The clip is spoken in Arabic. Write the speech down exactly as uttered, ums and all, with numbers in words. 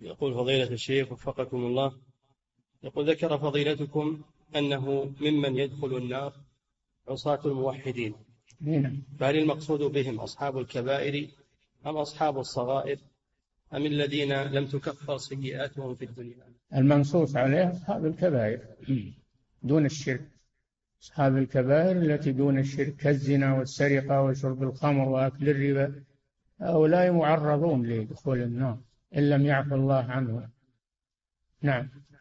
يقول فضيلة الشيخ وفقكم الله، يقول ذكر فضيلتكم أنه ممن يدخل النار عصاة الموحدين، فهل المقصود بهم أصحاب الكبائر أم أصحاب الصغائر أم الذين لم تكفر سيئاتهم في الدنيا؟ المنصوص عليه أصحاب الكبائر دون الشرك، أصحاب الكبائر التي دون الشرك كالزنا والسرقة وشرب الخمر وأكل الربا، هؤلاء معرضون لدخول النار إن لم يعفو الله عنهم. نعم.